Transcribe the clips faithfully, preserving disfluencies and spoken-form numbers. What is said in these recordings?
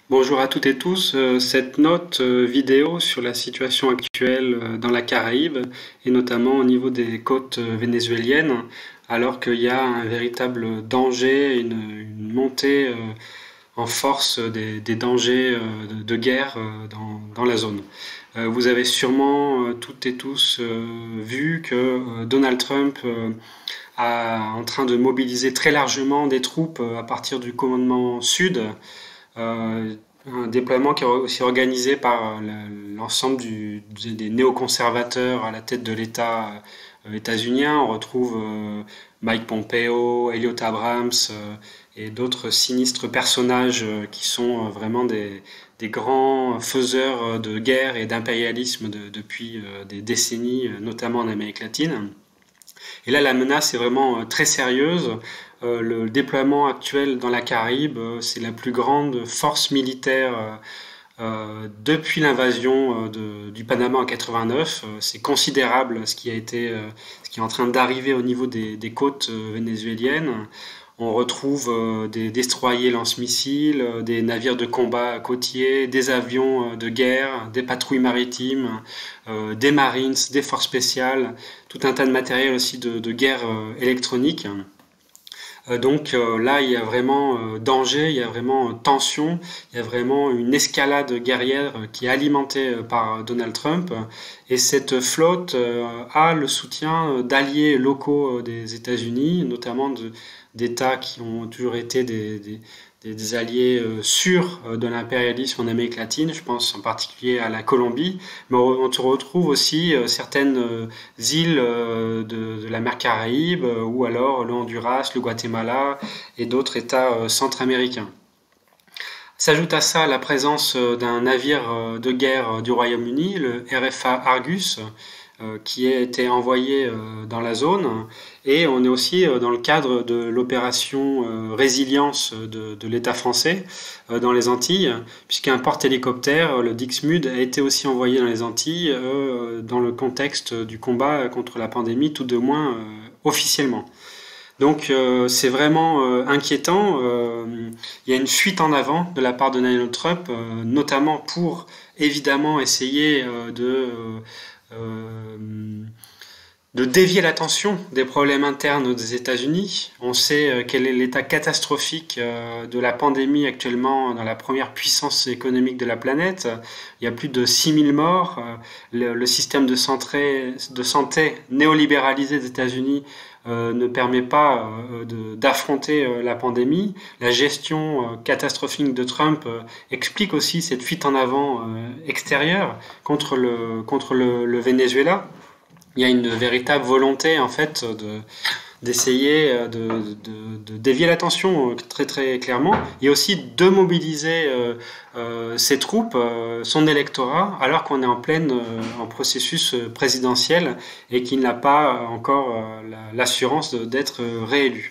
Bonjour à toutes et tous. Euh, Cette note euh, vidéo sur la situation actuelle euh, dans la Caraïbe et notamment au niveau des côtes euh, vénézuéliennes, alors qu'il y a un véritable danger, une, une montée euh, en force des, des dangers euh, de, de guerre euh, dans, dans la zone. Euh, Vous avez sûrement euh, toutes et tous euh, vu que euh, Donald Trump euh, a en train de mobiliser très largement des troupes euh, à partir du commandement sud. Euh, un déploiement qui est aussi organisé par l'ensemble du- des néoconservateurs à la tête de l'État euh, états-unien. On retrouve euh, Mike Pompeo, Elliot Abrams euh, et d'autres sinistres personnages euh, qui sont euh, vraiment des, des grands faiseurs euh, de guerre et d'impérialisme de- depuis euh, des décennies, euh, notamment en Amérique latine. Et là, la menace est vraiment euh, très sérieuse. Euh, le déploiement actuel dans la Caraïbe, euh, c'est la plus grande force militaire euh, euh, depuis l'invasion euh, de- du Panama en quatre-vingt-neuf. Euh, c'est considérable ce qui a été, euh, ce qui est en train d'arriver au niveau des, des côtes euh, vénézuéliennes. On retrouve euh, des destroyers lance-missiles, euh, des navires de combat côtiers, des avions euh, de guerre, des patrouilles maritimes, euh, des Marines, des forces spéciales, tout un tas de matériel aussi de, de guerre euh, électronique. Euh, donc euh, là, il y a vraiment euh, danger, il y a vraiment euh, tension, il y a vraiment une escalade guerrière euh, qui est alimentée euh, par Donald Trump. Et cette flotte euh, a le soutien euh, d'alliés locaux euh, des États-Unis, notamment de- d'États qui ont toujours été des, des- des- des alliés euh, sûrs euh, de l'impérialisme en Amérique latine. Je pense en particulier à la Colombie, mais on, on retrouve aussi euh, certaines euh, îles euh, de, de la mer Caraïbe, euh, ou alors le Honduras, le Guatemala et d'autres États euh, centra-américains. S'ajoute à ça la présence euh, d'un navire euh, de guerre euh, du Royaume-Uni, le R F A Argus, euh, qui a été envoyé euh, dans la zone. Et on est aussi euh, dans le cadre de l'opération euh, Résilience de, de l'État français euh, dans les Antilles, puisqu'un porte-hélicoptère, le Dixmude, a été aussi envoyé dans les Antilles euh, dans le contexte du combat contre la pandémie, tout de moins euh, officiellement. Donc euh, c'est vraiment euh, inquiétant. Euh, il y a une fuite en avant de la part de Donald Trump, euh, notamment pour évidemment essayer euh, de, euh, euh, de dévier l'attention des problèmes internes des États-Unis. On sait euh, quel est l'état catastrophique euh, de la pandémie actuellement dans la première puissance économique de la planète. Il y a plus de six mille morts. Euh, le, le système de santé, de santé néolibéralisé des États-Unis euh, ne permet pas euh, de- d'affronter euh, la pandémie. La gestion euh, catastrophique de Trump euh, explique aussi cette fuite en avant euh, extérieure contre le, contre le, le Venezuela. Il y a une véritable volonté en fait de d'essayer euh, de, de, de dévier l'attention euh, très très clairement et aussi de mobiliser euh, euh, ses troupes, euh, son électorat, alors qu'on est en pleine euh, en processus euh, présidentiel et qu'il n'a pas encore euh, la- l'assurance de- d'être euh, réélu.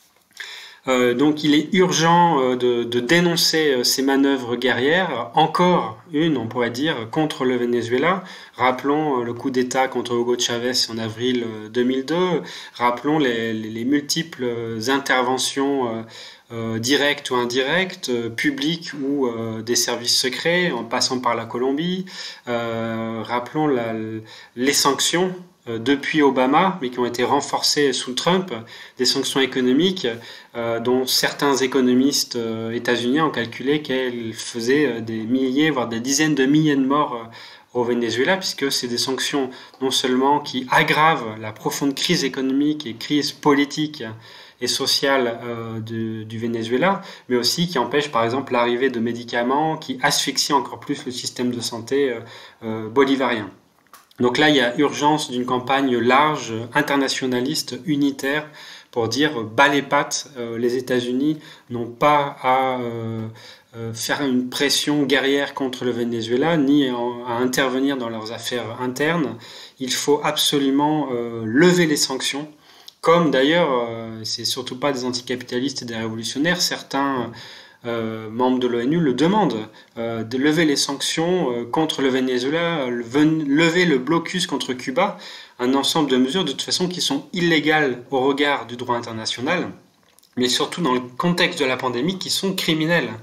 Euh, donc il est urgent euh, de, de dénoncer euh, ces manœuvres guerrières, encore une, on pourrait dire, contre le Venezuela. Rappelons euh, le coup d'État contre Hugo Chavez en avril euh, deux mille deux. Rappelons les, les- les multiples interventions euh, euh, directes ou indirectes, euh, publiques ou euh, des services secrets, en passant par la Colombie. Euh, rappelons la- les sanctions euh, depuis Obama, mais qui ont été renforcées sous Trump, des sanctions économiques euh, dont certains économistes euh, états-uniens ont calculé qu'elles faisaient euh, des milliers, voire des dizaines de milliers de morts euh, au Venezuela, puisque c'est des sanctions non seulement qui aggravent la profonde crise économique et crise politique et sociale euh, du, du Venezuela, mais aussi qui empêchent par exemple l'arrivée de médicaments qui asphyxient encore plus le système de santé euh, euh, bolivarien. Donc là, il y a urgence d'une campagne large, internationaliste, unitaire, pour dire bas les pattes, euh, les États-Unis n'ont pas à euh, euh, faire une pression guerrière contre le Venezuela, ni à, à intervenir dans leurs affaires internes. Il faut absolument euh, lever les sanctions, comme d'ailleurs, euh, c'est surtout pas des anticapitalistes et des révolutionnaires, certains euh, membres de l'ONU le demandent, euh, de lever les sanctions euh, contre le Venezuela, lever le blocus contre Cuba, un ensemble de mesures de toute façon qui sont illégales au regard du droit international, mais surtout dans le contexte de la pandémie qui sont criminelles.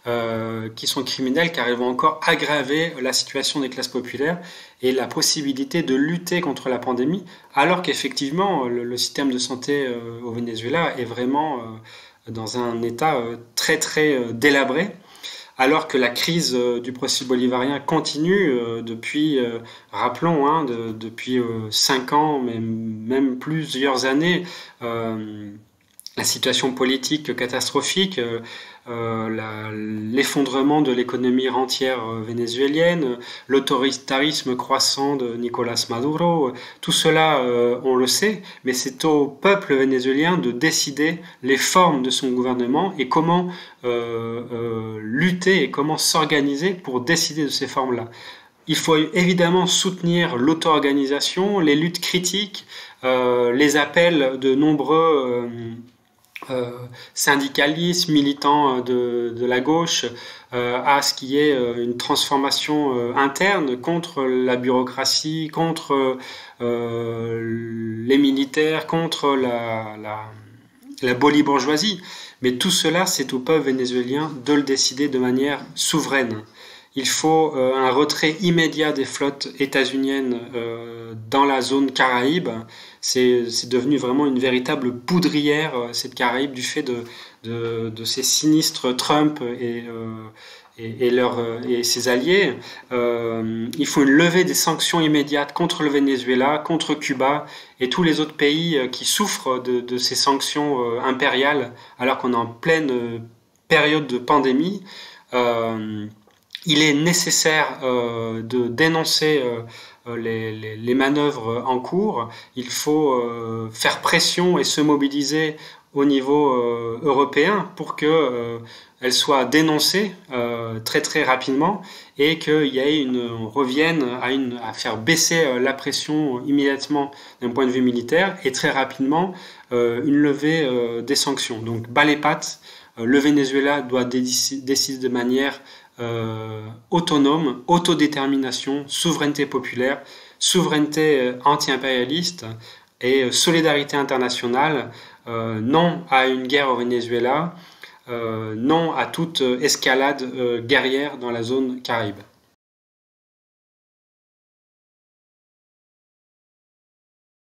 euh, qui sont criminelles car elles vont encore aggraver la situation des classes populaires et la possibilité de lutter contre la pandémie, alors qu'effectivement le, le système de santé euh, au Venezuela est vraiment euh, dans un état euh, très très euh, délabré. Alors que la crise euh, du processus bolivarien continue euh, depuis, euh, rappelons, hein, de, depuis euh, cinq ans, mais même plusieurs années, euh, la situation politique catastrophique, euh, euh, l'effondrement de l'économie rentière euh, vénézuélienne, l'autoritarisme croissant de Nicolás Maduro, tout cela, euh, on le sait, mais c'est au peuple vénézuélien de décider les formes de son gouvernement et comment euh, euh, lutter et comment s'organiser pour décider de ces formes-là. Il faut évidemment soutenir l'auto-organisation, les luttes critiques, euh, les appels de nombreux euh, euh, syndicalistes, militants de, de la gauche, euh, à ce qu'il y ait une transformation euh, interne contre la bureaucratie, contre euh, les militaires, contre la, la, la bolibourgeoisie. Mais tout cela, c'est au peuple vénézuélien de le décider de manière souveraine. Il faut euh, un retrait immédiat des flottes états-uniennes euh, dans la zone Caraïbe. C'est devenu vraiment une véritable poudrière, euh, cette Caraïbe, du fait de, de, de ces sinistres Trump et, euh, et, et, leur, et ses alliés. Euh, il faut une levée des sanctions immédiates contre le Venezuela, contre Cuba et tous les autres pays qui souffrent de, de ces sanctions euh, impériales alors qu'on est en pleine euh, période de pandémie. Euh, Il est nécessaire euh, de dénoncer euh, les, les, les manœuvres en cours. Il faut euh, faire pression et se mobiliser au niveau euh, européen pour qu'elles euh, soient dénoncées euh, très très rapidement et qu'il y ait une, on revienne à, une, à faire baisser la pression immédiatement d'un point de vue militaire et très rapidement euh, une levée euh, des sanctions. Donc bas les pattes, euh, le Venezuela doit décider de manière Euh, autonome, autodétermination, souveraineté populaire, souveraineté euh, anti-impérialiste et euh, solidarité internationale, euh, non à une guerre au Venezuela, euh, non à toute escalade euh, guerrière dans la zone Caraïbe.